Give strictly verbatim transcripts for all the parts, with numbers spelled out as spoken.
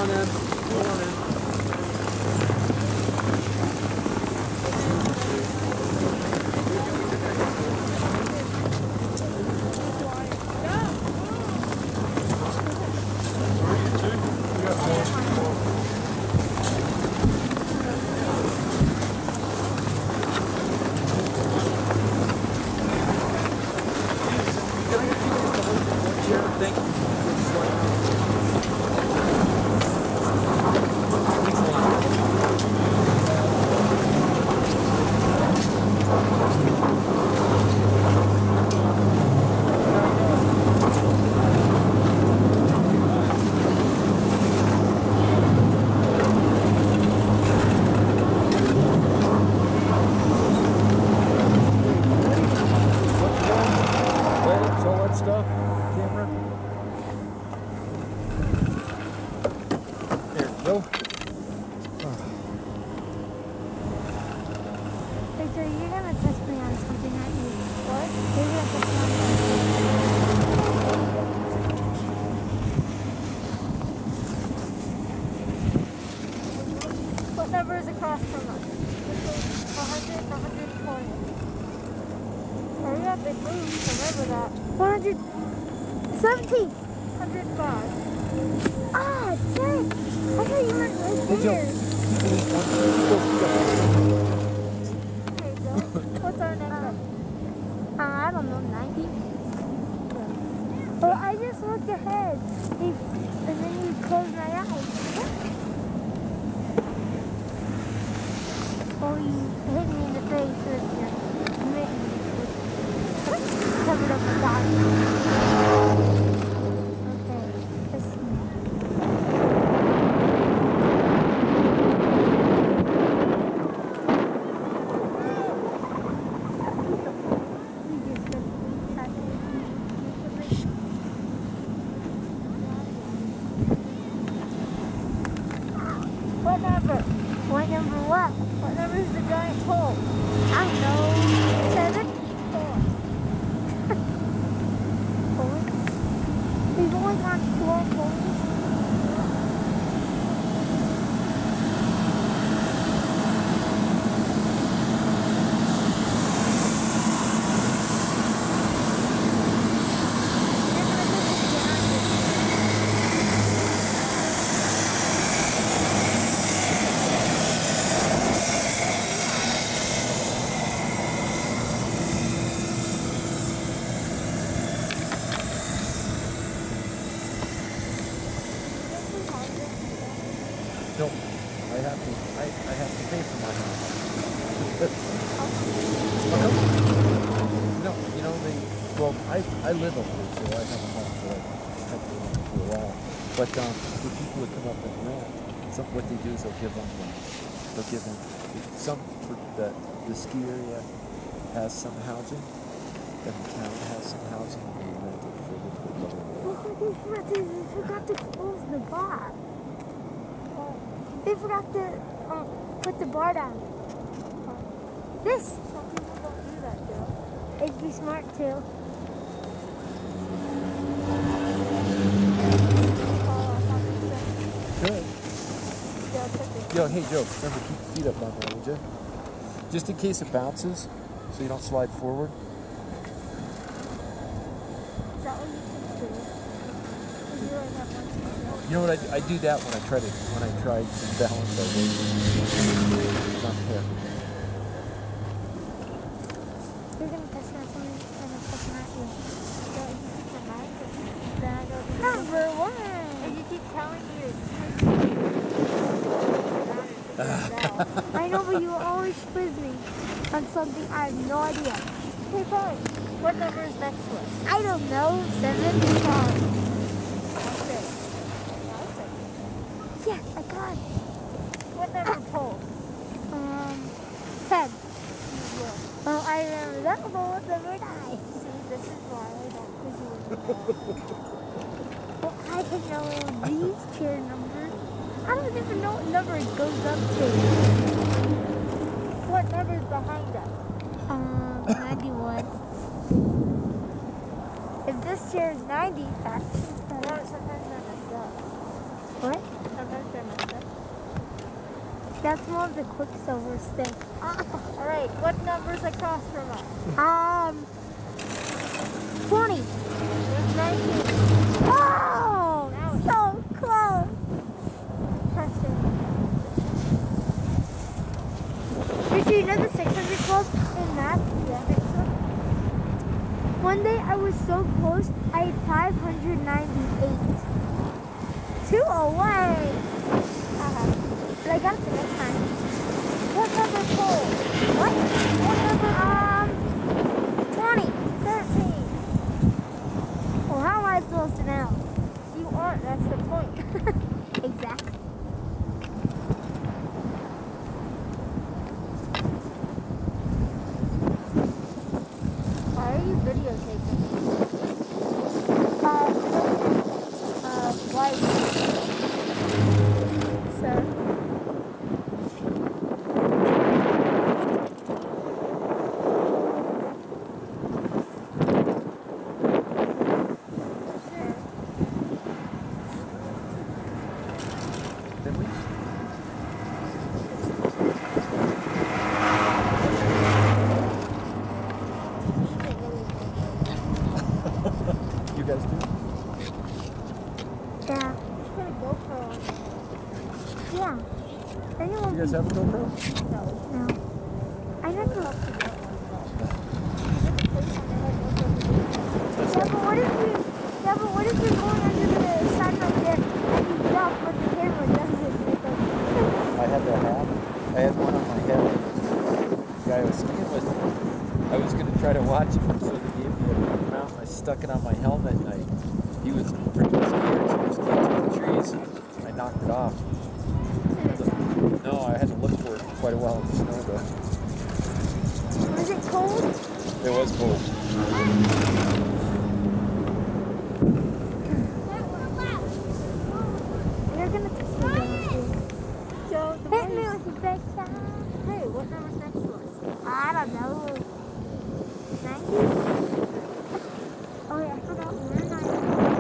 on in. Go on in. seventeen. one hundred five. Ah, dang. I thought you meant right there. There you go. What's our next one? Uh, I don't know, ninety? Well, I just looked ahead. And then you closed my eyes. Oh, you hit me in the face with your mitten. Covered up with dots. I live up here, so I have a home for like for a while. But um, the people that come up and rent, some what they do is they'll give them, um, they'll give them some for the the ski area has some housing, and the town has some housing, and they rent it for a little bit lower. They forgot to, they forgot to close the bar. They forgot to um, put the bar down. This. Some people don't do that, though. It'd be smart too. Good. Yo, hey Joe, remember keep your feet up on there, would you? Just in case it bounces, so you don't slide forward. Is that what you should do? You know what, I, I do that when I try to, when I try to balance my weight. It's not fair. You're going to touch on something and I'm touching at you. So if you keep the mic, then I go to number one. And you keep telling me it's I know, but you always quiz me on something I have no idea. Hey, Paul, what number is next to us? I don't know. Seven? Five. Okay. Yes, I got it. What number pole? Um, ten. Oh, I remember that, but what number nine? See, this is why I don't quiz you. Well, I can know these chair numbers. I don't even know what number it goes up to. What number is behind us? Um, ninety-one. If this chair is ninety, that's... No, sometimes I messed up. What? Sometimes That's more of the Quicksilver stick. All right, what number's across from us? Um, twenty. There's nineteen. Oh, so close. Impressive. Did you know the six hundred club in math? Yeah, I think so. One day I was so close, I had five hundred ninety-eight. Two away. Uh-huh. But I got it the next time. What number pole? What? What number? Um, twenty. thirteen. Well, how am I supposed to know? You aren't, that's the point. Exactly. Why are you videotaping? Uh, uh, why? Sir? Did we? You guys do? Yeah. Put a GoPro on. Yeah. Then you won't You guys be- have a GoPro? No. No. I never. That's Yeah, but what if we? Yeah, but what if we're going under the sun right there and you drop, but the camera doesn't make us? I had that hat. I had one on my head. The guy I was skiing with, I was going to try to watch him, so they gave me a big mount. I stuck it on my helmet, and I, he was freaking scared, so I was skiing through the trees. I knocked it off. No, I had to look for it for quite a while in the snow, though. Was it cold? It was cold. You're gonna kiss me down too. So, the Hit me boys- with your big shot. Hey, what number's next to us? I don't know. ninety? Oh yeah, I forgot we're ninety.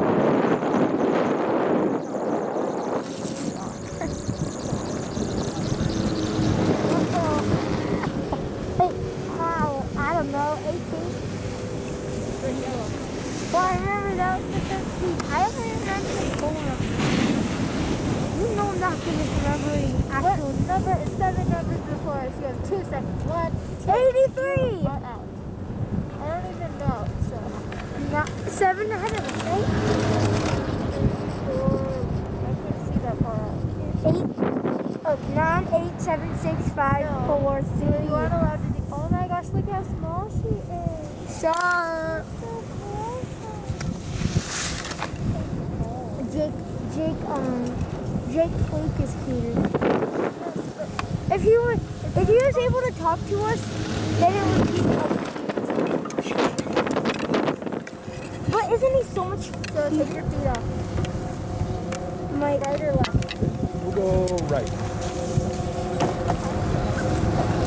Hey, wow, I don't know, eighteen? Pretty yellow. Well, I remember that was the thirteen. I don't remember the Poma. You know I'm not good at remembering What actual number is seven numbers before us? You have two seconds. One, eighty-three! one out. I don't even know, so. Not seven hundred eight. I can't see that far out. Eight. Oh, nine, eight, seven, six, five, No. four, three. You aren't allowed to do. Oh my gosh, look how small she is. So, So close. Jake, Jake, um, Jake Fleek is cuter. If he were, if he was able to talk to us, then it would be like cute. But isn't he so much? So take your feet off. My Right or left? We'll go right.